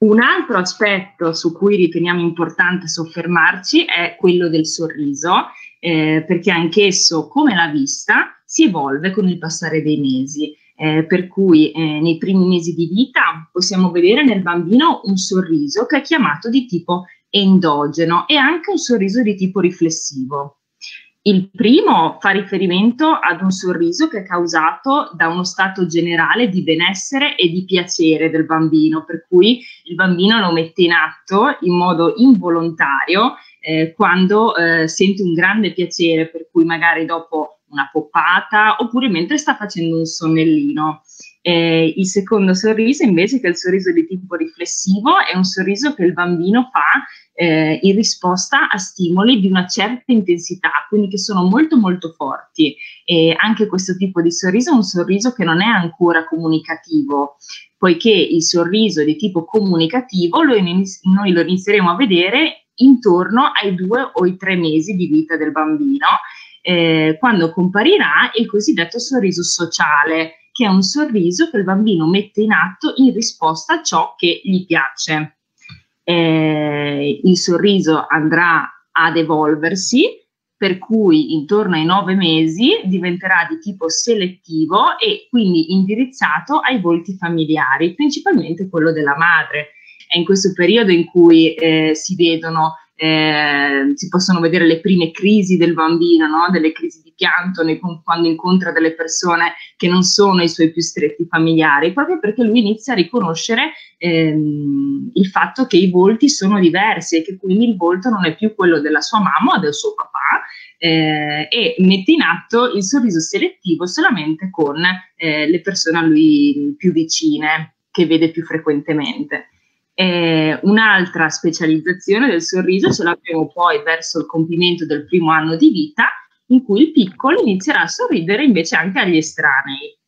Un altro aspetto su cui riteniamo importante soffermarci è quello del sorriso, perché anch'esso, come la vista, si evolve con il passare dei mesi. Per cui nei primi mesi di vita possiamo vedere nel bambino un sorriso che è chiamato di tipo endogeno e anche un sorriso di tipo riflessivo. Il primo fa riferimento ad un sorriso che è causato da uno stato generale di benessere e di piacere del bambino, per cui il bambino lo mette in atto in modo involontario quando sente un grande piacere, per cui magari dopo una poppata oppure mentre sta facendo un sonnellino. Il secondo sorriso invece, che è il sorriso di tipo riflessivo, è un sorriso che il bambino fa in risposta a stimoli di una certa intensità, quindi che sono molto molto forti. E anche questo tipo di sorriso è un sorriso che non è ancora comunicativo, poiché il sorriso di tipo comunicativo noi lo inizieremo a vedere intorno ai 2 o ai 3 mesi di vita del bambino, quando comparirà il cosiddetto sorriso sociale, che è un sorriso che il bambino mette in atto in risposta a ciò che gli piace. Il sorriso andrà ad evolversi, per cui intorno ai 9 mesi diventerà di tipo selettivo e quindi indirizzato ai volti familiari, principalmente quello della madre. È in questo periodo in cui si possono vedere le prime crisi del bambino, no? Delle crisi di pianto quando incontra delle persone che non sono i suoi più stretti familiari, proprio perché lui inizia a riconoscere il fatto che i volti sono diversi e che quindi il volto non è più quello della sua mamma o del suo papà, e mette in atto il sorriso selettivo solamente con le persone a lui più vicine, che vede più frequentemente. Un'altra specializzazione del sorriso ce l'abbiamo poi verso il compimento del primo anno di vita, in cui il piccolo inizierà a sorridere invece anche agli estranei.